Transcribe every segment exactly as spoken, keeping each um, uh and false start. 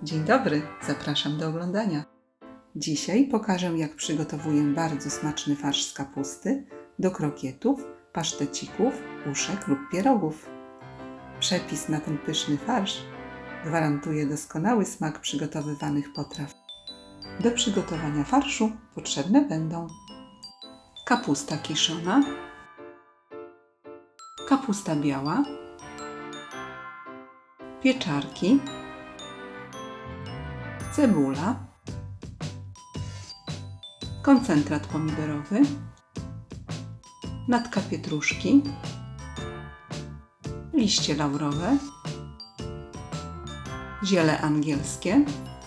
Dzień dobry, zapraszam do oglądania. Dzisiaj pokażę, jak przygotowuję bardzo smaczny farsz z kapusty do krokietów, pasztecików, puszek lub pierogów. Przepis na ten pyszny farsz gwarantuje doskonały smak przygotowywanych potraw. Do przygotowania farszu potrzebne będą kapusta kiszona, kapusta biała, pieczarki, cebula, koncentrat pomidorowy, natka pietruszki, liście laurowe, ziele angielskie,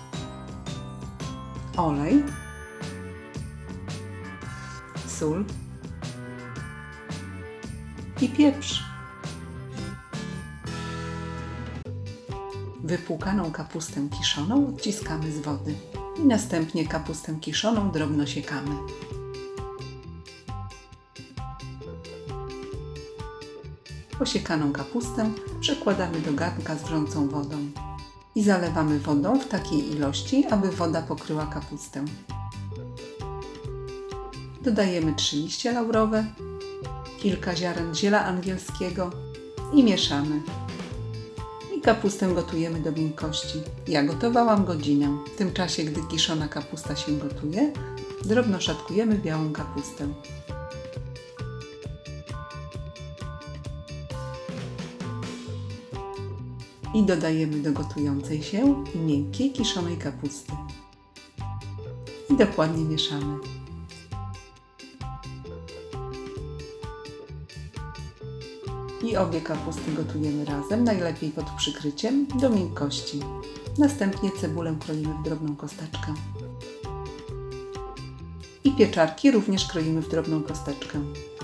olej, sól i pieprz. Wypłukaną kapustę kiszoną odciskamy z wody i następnie kapustę kiszoną drobno siekamy. Posiekaną kapustę przekładamy do garnka z wrzącą wodą i zalewamy wodą w takiej ilości, aby woda pokryła kapustę. Dodajemy trzy liście laurowe, kilka ziaren ziela angielskiego i mieszamy. I kapustę gotujemy do miękkości. Ja gotowałam godzinę. W tym czasie, gdy kiszona kapusta się gotuje, drobno szatkujemy białą kapustę. I dodajemy do gotującej się miękkiej kiszonej kapusty. I dokładnie mieszamy. I obie kapusty gotujemy razem, najlepiej pod przykryciem, do miękkości. Następnie cebulę kroimy w drobną kosteczkę. I pieczarki również kroimy w drobną kosteczkę.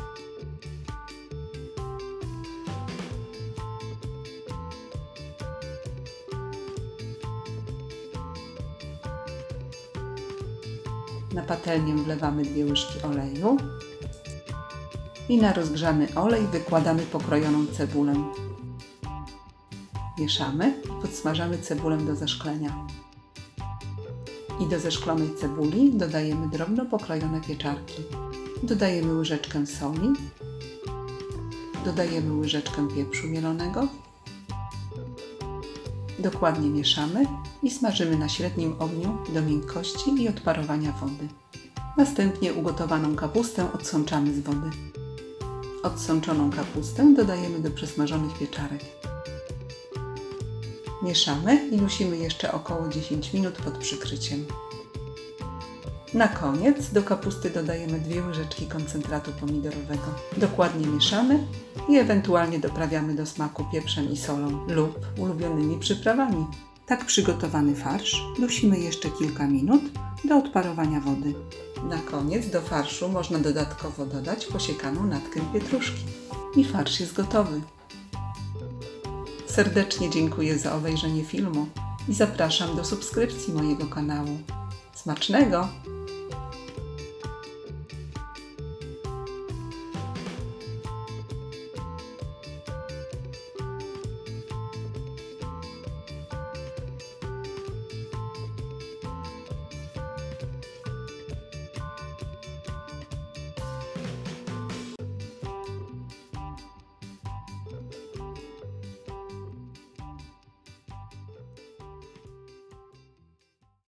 Na patelnię wlewamy dwie łyżki oleju i na rozgrzany olej wykładamy pokrojoną cebulę. Mieszamy i podsmażamy cebulę do zeszklenia. I do zeszklonej cebuli dodajemy drobno pokrojone pieczarki. Dodajemy łyżeczkę soli, dodajemy łyżeczkę pieprzu mielonego. Dokładnie mieszamy i smażymy na średnim ogniu do miękkości i odparowania wody. Następnie ugotowaną kapustę odsączamy z wody. Odsączoną kapustę dodajemy do przesmażonych pieczarek. Mieszamy i dusimy jeszcze około dziesięć minut pod przykryciem. Na koniec do kapusty dodajemy dwie łyżeczki koncentratu pomidorowego. Dokładnie mieszamy i ewentualnie doprawiamy do smaku pieprzem i solą lub ulubionymi przyprawami. Tak przygotowany farsz dusimy jeszcze kilka minut do odparowania wody. Na koniec do farszu można dodatkowo dodać posiekaną natkę pietruszki. I farsz jest gotowy. Serdecznie dziękuję za obejrzenie filmu i zapraszam do subskrypcji mojego kanału. Smacznego!